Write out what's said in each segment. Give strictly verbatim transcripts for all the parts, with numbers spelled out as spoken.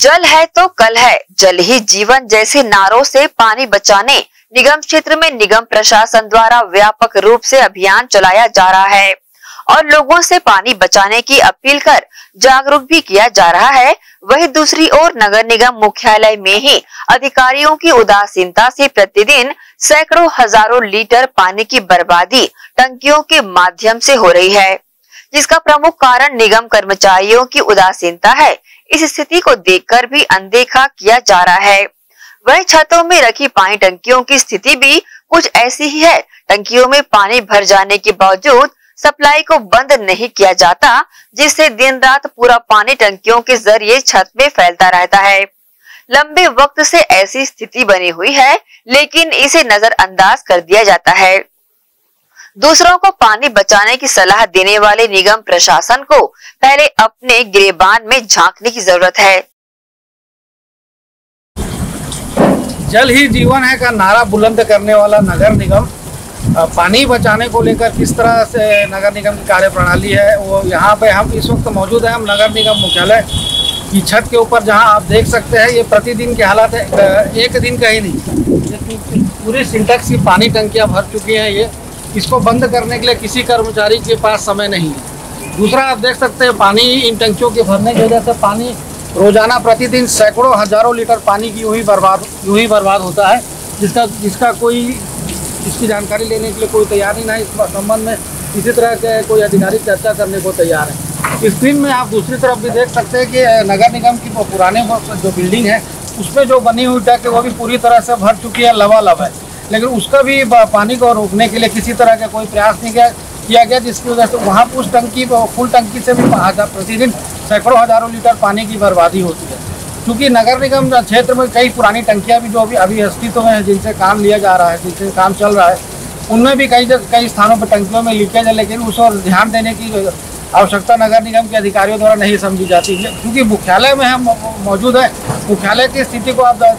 जल है तो कल है, जल ही जीवन जैसे नारों से पानी बचाने निगम क्षेत्र में निगम प्रशासन द्वारा व्यापक रूप से अभियान चलाया जा रहा है और लोगों से पानी बचाने की अपील कर जागरूक भी किया जा रहा है। वहीं दूसरी ओर नगर निगम मुख्यालय में ही अधिकारियों की उदासीनता से प्रतिदिन सैकड़ों हजारों लीटर पानी की बर्बादी टंकियों के माध्यम से हो रही है, जिसका प्रमुख कारण निगम कर्मचारियों की उदासीनता है। इस स्थिति को देखकर भी अनदेखा किया जा रहा है। वहीं छतों में रखी पानी टंकियों की स्थिति भी कुछ ऐसी ही है। टंकियों में पानी भर जाने के बावजूद सप्लाई को बंद नहीं किया जाता, जिससे दिन रात पूरा पानी टंकियों के जरिए छत में फैलता रहता है। लंबे वक्त से ऐसी स्थिति बनी हुई है, लेकिन इसे नजरअंदाज कर दिया जाता है। दूसरों को पानी बचाने की सलाह देने वाले निगम प्रशासन को पहले अपने गिरेबान में झांकने की जरूरत है। जल ही जीवन है का नारा बुलंद करने वाला नगर निगम पानी बचाने को लेकर किस तरह से नगर निगम की कार्य प्रणाली है, वो यहाँ पे हम इस वक्त मौजूद हैं। हम नगर निगम मुख्यालय की छत के ऊपर, जहाँ आप देख सकते हैं ये प्रतिदिन की हालत है। एक दिन का ही नहीं, पूरी सिंटेक्स की पानी टंकियाँ भर चुकी हैं। ये इसको बंद करने के लिए किसी कर्मचारी के पास समय नहीं है। दूसरा, आप देख सकते हैं पानी इन टंकियों के भरने की वजह से पानी रोजाना प्रतिदिन सैकड़ों हजारों लीटर पानी की यूँ ही बर्बाद यूँ ही बर्बाद होता है, जिसका जिसका कोई इसकी जानकारी लेने के लिए कोई तैयार ही नहीं। इस संबंध में किसी तरह के कोई अधिकारी चर्चा करने को तैयार है। स्क्रीन में आप दूसरी तरफ भी देख सकते हैं कि नगर निगम की वो पुराने जो बिल्डिंग है उसमें जो बनी हुई टंकी वो भी पूरी तरह से भर चुकी है, लबालब है। लेकिन उसका भी पानी को रोकने के लिए किसी तरह का कोई प्रयास नहीं किया किया गया, जिसकी वजह से वहाँ उस टंकी फुल टंकी से भी प्रतिदिन सैकड़ों हजारों लीटर पानी की बर्बादी होती है। क्योंकि नगर निगम क्षेत्र में कई पुरानी टंकियां भी जो अभी अभी अस्तित्व में है, जिनसे काम लिया जा रहा है, जिनसे काम चल रहा है, उनमें भी कई कई स्थानों पर टंकियों में लीकेज है। लेकिन उस और ध्यान देने की आवश्यकता नगर निगम के अधिकारियों द्वारा नहीं समझी जाती है। क्योंकि मुख्यालय में हम मौजूद है, मुख्यालय की स्थिति को आप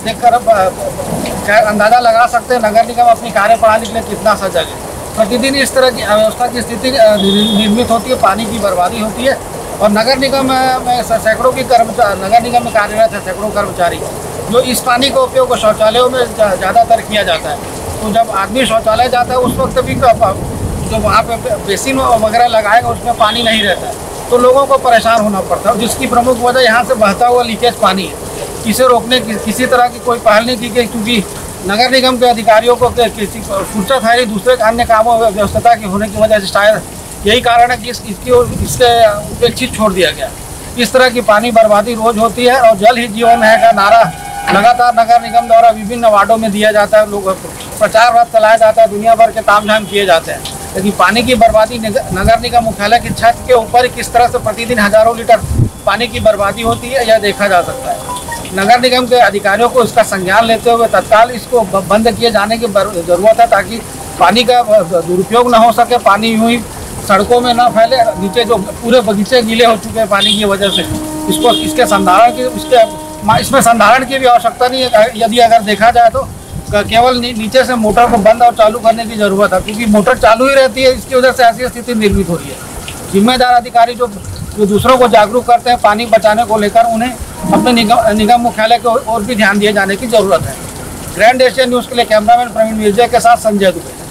देखकर अंदाजा लगा सकते हैं नगर निगम अपनी कार्य प्रणाली के लिए कितना सजग है। प्रतिदिन इस तरह की अव्यवस्था की स्थिति निर्मित होती है, पानी की बर्बादी होती है। और नगर निगम में सैकड़ों की कर्मचारी नगर निगम में कार्यरत है, सैकड़ों कर्मचारी जो इस पानी का उपयोग शौचालयों में ज़्यादातर किया जाता है। तो जब आदमी शौचालय जाता है उस वक्त भी जो वहाँ पे बेसिन वगैरह लगाएगा उसमें पानी नहीं रहता है, तो लोगों को परेशान होना पड़ता है, जिसकी प्रमुख वजह यहाँ से बहता हुआ लीकेज पानी है। इसे रोकने की किसी तरह की कोई पहल नहीं की गई, क्योंकि नगर निगम के अधिकारियों को किसी फुर्सत है नहीं दूसरे अन्य कामों व्यस्तता की होने की वजह से शायद यही कारण है कि इस, इसकी ओर इससे उपेक्षित छोड़ दिया गया। इस तरह की पानी बर्बादी रोज होती है और जल ही जीवन है का नारा लगातार नगर निगम द्वारा विभिन्न वार्डों में दिया जाता है, लोग प्रचार रथ चलाया जाता है, दुनिया भर के तामझाम किए जाते हैं। लेकिन पानी की बर्बादी नगर निगम मुख्यालय की छत के ऊपर किस तरह से प्रतिदिन हजारों लीटर पानी की बर्बादी होती है, यह देखा जा सकता है। नगर निगम के अधिकारियों को इसका संज्ञान लेते हुए तत्काल इसको बंद किए जाने की जरूरत है, ताकि पानी का दुरुपयोग न हो सके, पानी यूँ ही सड़कों में ना फैले। नीचे जो पूरे बगीचे गीले हो चुके हैं पानी की वजह से, इसको इसके संधारण की इसके इसमें संधारण की भी आवश्यकता नहीं है। यदि अगर देखा जाए तो केवल नीचे से मोटर को बंद और चालू करने की जरूरत है, क्योंकि मोटर चालू ही रहती है। इसकी वजह से ऐसी स्थिति निर्मित हो रही है। जिम्मेदार अधिकारी जो जो दूसरों को जागरूक करते हैं पानी बचाने को लेकर, उन्हें अपने निगम निगम मुख्यालय को और भी ध्यान दिए जाने की जरूरत है। ग्रैंड एशिया न्यूज़ के लिए कैमरामैन प्रवीण मिर्जा के साथ संजय दुबे।